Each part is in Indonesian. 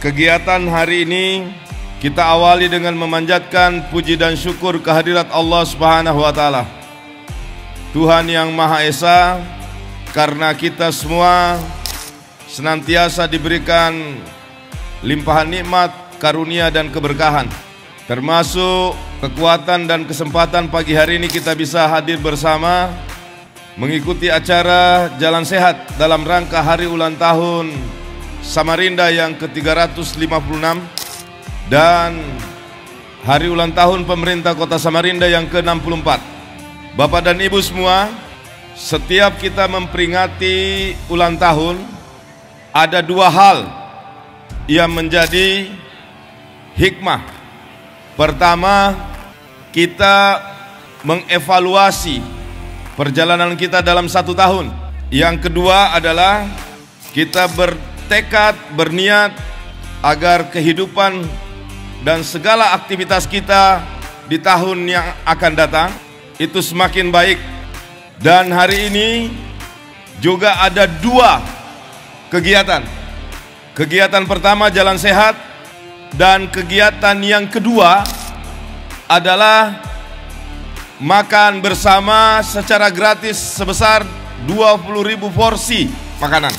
Kegiatan hari ini kita awali dengan memanjatkan puji dan syukur kehadirat Allah Subhanahu wa Ta'ala, Tuhan yang Maha Esa, karena kita semua senantiasa diberikan limpahan nikmat, karunia dan keberkahan, termasuk kekuatan dan kesempatan pagi hari ini kita bisa hadir bersama mengikuti acara Jalan Sehat dalam rangka hari ulang tahun Samarinda yang ke-356 dan hari ulang tahun pemerintah Kota Samarinda yang ke-64. Bapak dan Ibu semua, setiap kita memperingati ulang tahun, ada dua hal yang menjadi hikmah. Pertama, kita mengevaluasi perjalanan kita dalam satu tahun. Yang kedua adalah kita bertekad, berniat agar kehidupan dan segala aktivitas kita di tahun yang akan datang itu semakin baik. Dan hari ini juga ada dua kegiatan. Kegiatan pertama Jalan Sehat, dan kegiatan yang kedua adalah makan bersama secara gratis sebesar 20.000 porsi makanan.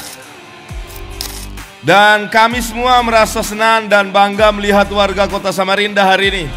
Dan kami semua merasa senang dan bangga melihat warga Kota Samarinda hari ini.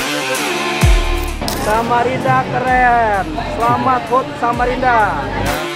Samarinda keren, selamat HUT Samarinda.